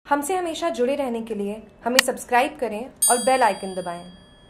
हमसे हमेशा जुड़े रहने के लिए हमें सब्सक्राइब करें और बेल आइकन दबाएं।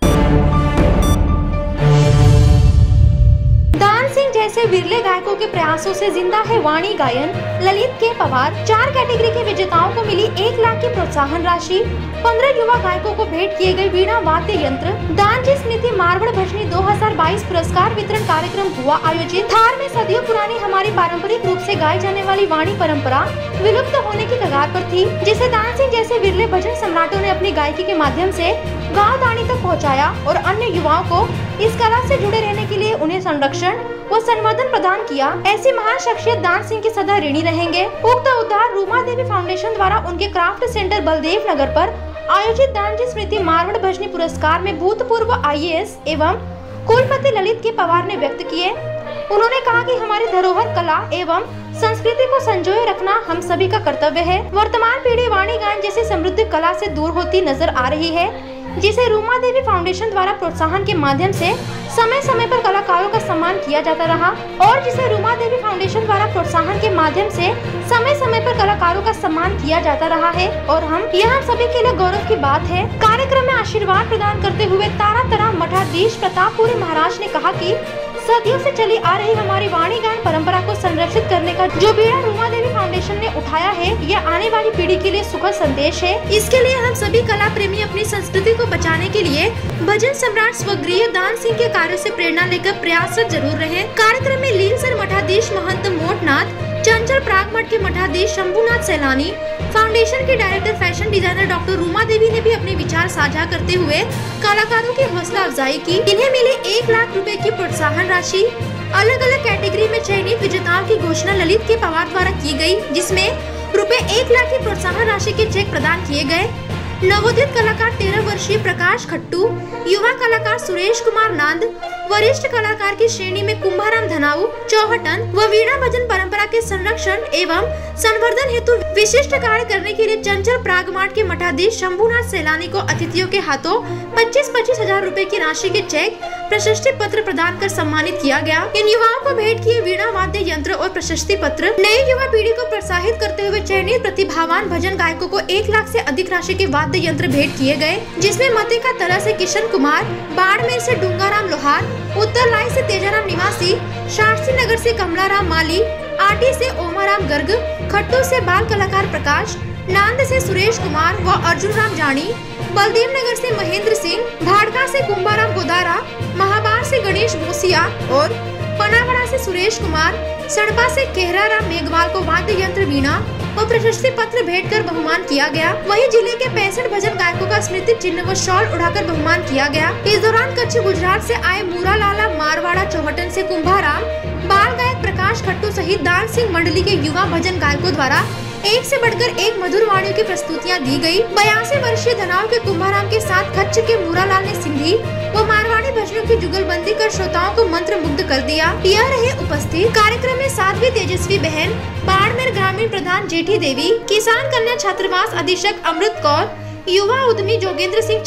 दान सिंह जैसे विरले गायकों के प्रयासों से जिंदा है वाणी गायन। ललित के पवार 4 कैटेगरी के विजेताओं को मिली 1 लाख की प्रोत्साहन राशि। 15 युवा गायकों को भेंट किए गए वीणा वाद्य यंत्र। दानजी स्मृति मारवाड़ भजनी 2022 पुरस्कार वितरण कार्यक्रम हुआ आयोजित। थार में सदियों पुरानी हमारी पारंपरिक रूप से गाई जाने वाली वाणी परंपरा विलुप्त होने की कगार पर थी, जिसे दान सिंह जैसे विरले भजन सम्राटों ने अपनी गायकी के माध्यम से गांव दानी तक पहुंचाया और अन्य युवाओं को इस कला से जुड़े रहने के लिए उन्हें संरक्षण व संवर्धन प्रदान किया। ऐसी महान शख्सियत दान सिंह की सदा ऋणी रहेंगे। उक्त उद्धार रूमा देवी फाउंडेशन द्वारा उनके क्राफ्ट सेंटर बलदेव नगर पर आयोजित दानजी स्मृति मारवाड़ भजनी पुरस्कार में भूतपूर्व IAS एवं कुलपति ललित के पवार ने व्यक्त किए। उन्होंने कहा कि हमारी धरोहर कला एवं संस्कृति को संजोए रखना हम सभी का कर्तव्य है। वर्तमान पीढ़ी वाणी गायन जैसी समृद्ध कला से दूर होती नजर आ रही है, जिसे रूमा देवी फाउंडेशन द्वारा प्रोत्साहन के माध्यम से समय समय पर कलाकारों का सम्मान किया जाता रहा और जिसे रूमा देवी फाउंडेशन द्वारा प्रोत्साहन के माध्यम से समय समय पर कलाकारों का सम्मान किया जाता रहा है और यह सभी के लिए गौरव की बात है। कार्यक्रम में आशीर्वाद प्रदान करते हुए तारातरा मठाधीश प्रतापपुरी महाराज ने कहा कि सदियों से चली आ रही हमारी वाणी गायन परंपरा को संरक्षित करने का जो बीड़ा रूमा देवी फाउंडेशन ने उठाया है, यह आने वाली पीढ़ी के लिए सुखद संदेश है। इसके लिए हम सभी कला प्रेमी अपनी संस्कृति को बचाने के लिए भजन सम्राट स्वर्गीय दान सिंह के कार्यों से प्रेरणा लेकर प्रयासरत जरूर रहे। कार्यक्रम में लीलसर मठाधीश महंत मोटनाथ, चंचल प्राग मठ के मठाधीश शंभुनाथ सैलानी, फाउंडेशन के director fashion designer doctor Ruma Devi ने भी अपने विचार साझा करते हुए कलाकारों की हौसला अफजाई की। इन्हें मिली 1 लाख रुपए की प्रोत्साहन राशि। अलग अलग कैटेगरी में चयनित विजेताओं की घोषणा ललित के पवार द्वारा की गई, जिसमें रुपए 1 लाख की प्रोत्साहन राशि के चेक प्रदान किए गए। नवोदित कलाकार 13 वर्षीय प्रकाश खट्टू, युवा कलाकार सुरेश कुमार नांद, वरिष्ठ कलाकार की श्रेणी में कुंभाराम धनाऊ चौहटन व वीणा भजन परंपरा के संरक्षण एवं संवर्धन हेतु विशिष्ट कार्य करने के लिए चंचल प्रागमाट के मठाधीश शंभुनाथ सैलानी को अतिथियों के हाथों 25-25 हजार रुपए की राशि के चेक, प्रशस्ति पत्र प्रदान कर सम्मानित किया गया। इन युवाओं को भेंट किए वीणा वाद्य यंत्र और प्रशस्ति पत्र। नई युवा पीढ़ी को प्रोत्साहित करते हुए चयनित प्रतिभावान भजन गायकों को 1 लाख से अधिक राशि के वाद्य यंत्र भेंट किए गए, जिसमें मते का तरह से किशन कुमार, बाड़मेर से डूंगाराम लोहार, उत्तर लाई से तेजाराम निवासी, शास्त्री नगर से कमलाराम माली, आटी से ओमाराम गर्ग, खट्टू से बाल कलाकार प्रकाश, नांद से सुरेश कुमार व अर्जुन राम जानी, बलदेव नगर से महेंद्र सिंह, भाड़का से कुंभाराम गोदारा, महाबार से गणेश बोसिया और पनावड़ा से सुरेश कुमार, सड़पा से केहरा राम मेघवाल को वाद्य यंत्र वीणा और प्रशस्ति पत्र भेंट कर बहुमान किया गया। वहीं जिले के 65 भजन गायकों का स्मृति चिन्ह व शॉल उड़ाकर बहुमान किया गया। इस दौरान कच्छ गुजरात से आए मूरा लाला मारवाड़ा चौहटन से कुंभाराम, बाल गायक प्रकाश खट्टू सहित दान सिंह मंडली के युवा भजन गायकों द्वारा एक से बढ़कर एक मधुर वाणियों की प्रस्तुतियां दी गई। 82 वर्षीय धनाव के कुंभाराम के साथ कच्छ के मूरालाल ने सिंधी व मारवाड़ी भजनों की जुगलबंदी कर श्रोताओं को मंत्र मुग्ध कर दिया। यह रहे उपस्थित। कार्यक्रम में साध्वी तेजस्वी बहन, बाड़मेर ग्रामीण प्रधान जेठी देवी, किसान कन्या छात्रावास अधीक्षक अमृत कौर, युवा उद्यमी जोगेंद्र सिंह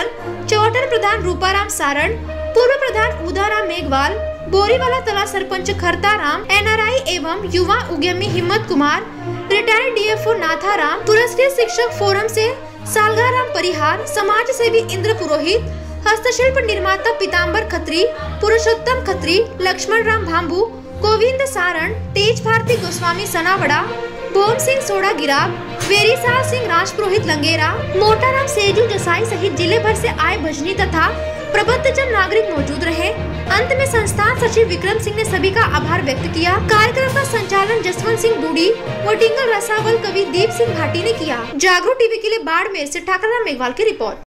चौहटन प्रधान रूपाराम सारण, पूर्व प्रधान उदाराम मेघवाल, बोरीवाला तला सरपंच खरताराम, NRI एवं युवा उद्यमी हिम्मत कुमार, रिटायर्ड DFO नाथाराम, पुरस्कृत शिक्षक फोरम से सालगाराम परिहार, समाज सेवी इंद्र पुरोहित, हस्तशिल्प निर्माता पीताम्बर खत्री, पुरुषोत्तम खत्री, लक्ष्मण राम भांबू, गोविंद सारण, तेज भारती गोस्वामी सनावड़ा, भोम सिंह सोड़ा गिराब, वेरीसाल सिंह राजपुरोहित लंगेरा, मोटाराम सेजू जसाई सहित जिले भर से आए भजनी तथा प्रबुद्धजन नागरिक मौजूद रहे। अंत में संस्थान सचिव विक्रम सिंह ने सभी का आभार व्यक्त किया। कार्यक्रम का संचालन जसवंत सिंह डूडी व टिंगल रसावल कवि दीप सिंह भाटी ने किया। जागरूक टीवी के लिए बाड़मेर से ठाकरराम मेघवाल की रिपोर्ट।